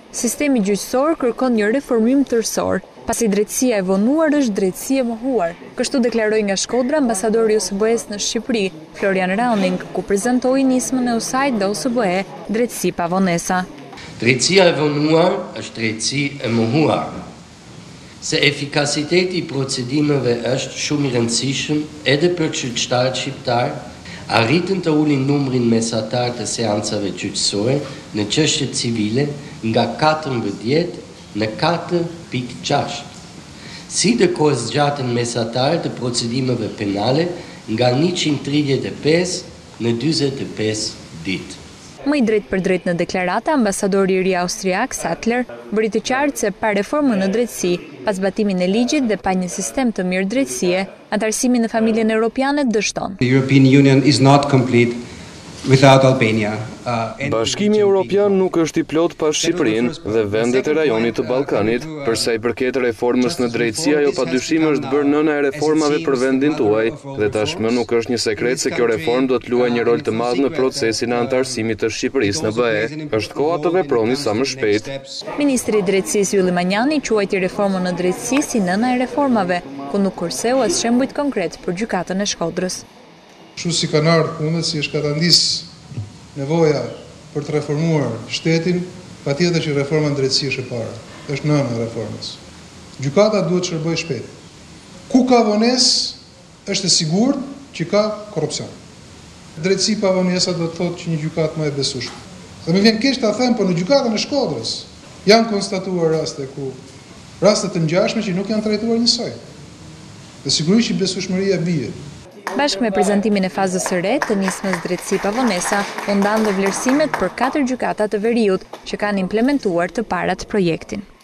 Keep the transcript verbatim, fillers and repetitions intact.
Sistemi gjyqësor kërkon një reformim tërësor, pasi drejtësia e vonuar është drejtësi e mohuar. Kështu deklaroi nga Shkodra ambasadori i O S B E-s në Shqipëri, Florian Rauning, ku prezantoi nismën e usajt dhe O S B E, drejtësi pa vonesa. Drejtësia e vonuar është drejtësi e mohuar. Se efikasiteti i procedimeve është shumë i rëndësishëm edhe për gjyqtarët shqiptar, arritën të ulin numrin mesatar të seancave gjyqësore në çështje civile nga katërmbëdhjetë në katër pikë gjashtë. Si dhe kohë zgjatën mesatar të procedimeve penale nga njëqind e tridhjetë e pesë në dyzet e pesë ditë. Më i drejt për drejt në deklarata, ambasadori i ri austriak Sattler bëri të qartë se pa reformën në drejtësi, pas zbatimin e ligjit dhe pa një sistem të mirë drejtësie, antarësimi në familjen europiane dështon. The European Union is not complete without Albania. Bashkimi Evropian nuk është i plot pa Shqipërinë dhe vendet e rajonit të Ballkanit. Për sa i përket reformës në drejtësi, ajo padyshim është bërë nëna e reformave për vendin tuaj dhe tashmë nuk është një sekret se kjo reformë do të luajë një rol të madh në procesin e antarësimit të Shqipërisë në B E. Është koha të veproni sa më shpejt. Ministri i Drejtësisë Ylli Manjani quajti reformën në drejtësi si nëna e reformave, ku nuk kurseu as shembuj konkret për gjykatën e Shkodrës. Kështu si kanë ardhur punët, si është katandis nevoja për të reformuar shtetin, patjetër që reforma në drejtësi është e para. Është nëna e reformës. Gjykata duhet të shërbëjë shpejt. Ku ka vonesë, është e sigurt që ka korrupsion. Drejtësi pa vonesa do të thotë që një gjykatë më e besueshme. Dhe më vjen keq ta them, por në gjykatën e Shkodrës janë konstatuar raste ku raste të ngjashme që nuk janë trajtuar njësoj. Dhe sigurisht që besueshmëria bie. Bashkë me prezantimin e fazës së re të nismës drejtësi pa vonesa, u ndanë dhe vlerësimet për katër gjykata të Veriut që kanë implementuar të parat projektin.